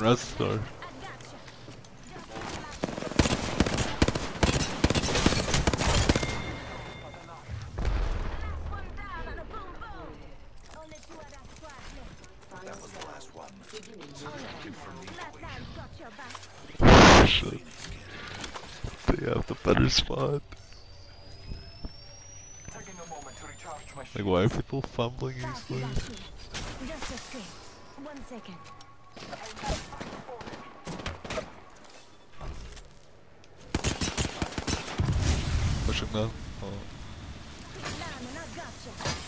rest or? That was the last one. Shit. They have the better spot. Like, why are people fumbling easily? Just a screen. 1 second. Pushing now. Oh.